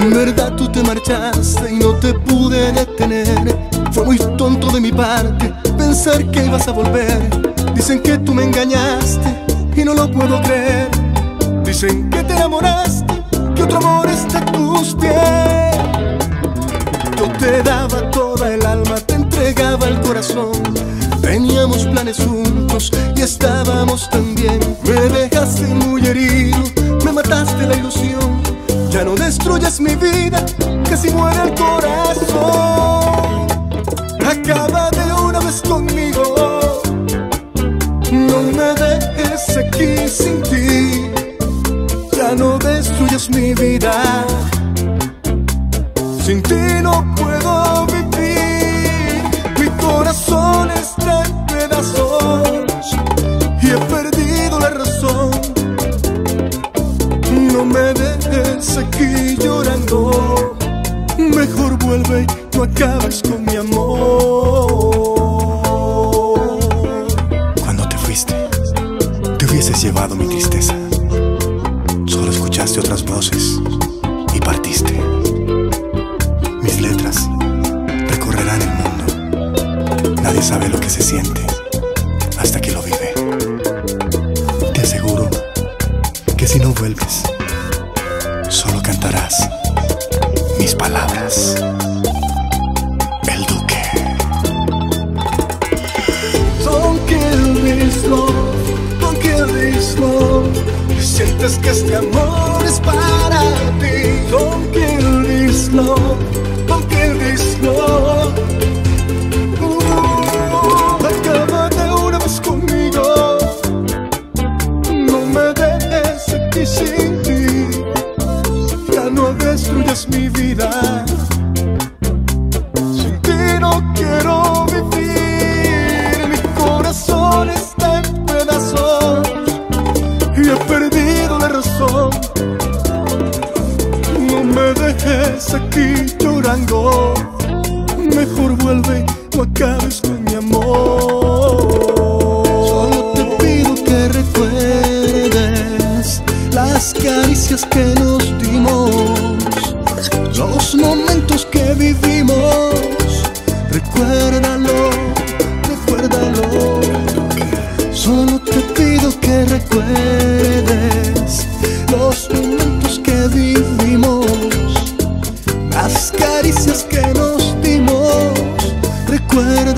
En verdad tú te marchaste y no te pude detener. Fue muy tonto de mi parte pensar que ibas a volver. Dicen que tú me engañaste y no lo puedo creer. Dicen que te enamoraste, que otro amor está a tus pies. Yo te daba toda el alma, te entregaba el corazón. Teníamos planes juntos y estábamos tan bien. Me dejaste muy herido, me mataste la ilusión. Ya no destruyas mi vida, casi muere el corazón. Acaba de una vez conmigo, no me dejes aquí sin ti. Ya no destruyas mi vida, sin ti no puedo vivir. Mi corazón está en pedazos y he perdido la razón. No me dejes aquí llorando, mejor vuelve y no acabes con mi amor. Cuando te fuiste, te hubieses llevado mi tristeza. Solo escuchaste otras voces y partiste. Mis letras recorrerán el mundo. Nadie sabe lo que se siente hasta que lo vive. Te aseguro que si no vuelves, solo cantarás mis palabras. El Duque. Don't kill this love, don't kill this love. Sientes que este amor es para ti. Don't kill this love, don't kill this love. Acaba de una vez conmigo, no me dejes aquí sin ti. Ya no destruyas mi vida, sin ti no quiero vivir. Mi corazón está en pedazos y he perdido la razón. No me dejes aquí llorando, mejor vuelve, no acabes con mi amor. Solo te pido que recuerdes las caricias que nos dimos, los momentos que vivimos. Recuérdalo, recuérdalo. Solo te pido que recuerdes los momentos que vivimos, las caricias que nos dimos. Recuerda